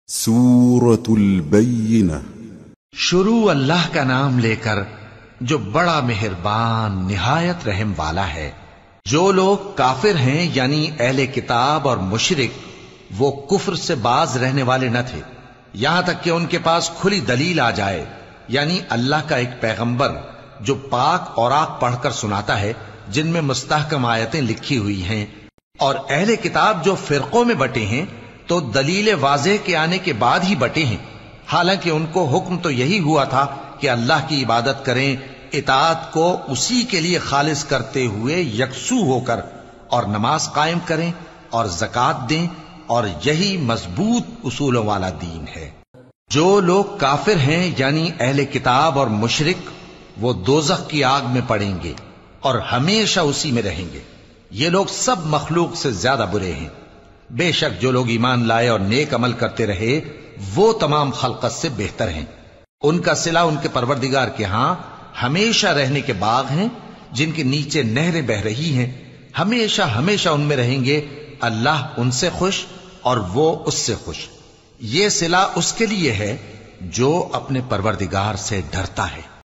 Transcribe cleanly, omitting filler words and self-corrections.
سورة البینہ۔ شروع اللہ کا نام لے کر جو بڑا مہربان نہایت رحم والا ہے۔ جو لوگ کافر ہیں یعنی اہل کتاب اور مشرک، وہ کفر سے باز رہنے والے نہ تھے یہاں تک کہ ان کے پاس کھلی دلیل آ جائے، یعنی اللہ کا ایک پیغمبر جو پاک اوراق پڑھ کر سناتا ہے جن میں مستحکم آیتیں لکھی ہوئی ہیں، اور اہل کتاب جو فرقوں میں بٹے ہیں تو دلیل واضح کے آنے کے بعد ہی بٹے ہیں، حالانکہ ان کو حکم تو یہی ہوا تھا کہ اللہ کی عبادت کریں، اطاعت کو اسی کے لیے خالص کرتے ہوئے یکسو ہو کر، اور نماز قائم کریں اور زکوٰۃ دیں، اور یہی مضبوط اصولوں والا دین ہے۔ جو لوگ کافر ہیں یعنی اہل کتاب اور مشرک، وہ دوزخ کی آگ میں پڑیں گے اور ہمیشہ اسی میں رہیں گے۔ یہ لوگ سب مخلوق سے زیادہ برے ہیں۔ بے شک جو لوگ ایمان لائے اور نیک عمل کرتے رہے وہ تمام خلقت سے بہتر ہیں۔ ان کا صلہ ان کے پروردگار کے ہاں ہمیشہ رہنے کے باغ ہیں جن کے نیچے نہریں بہ رہی ہیں، ہمیشہ ہمیشہ ان میں رہیں گے۔ اللہ ان سے خوش اور وہ اس سے خوش۔ یہ صلہ اس کے لیے ہے جو اپنے پروردگار سے ڈرتا ہے۔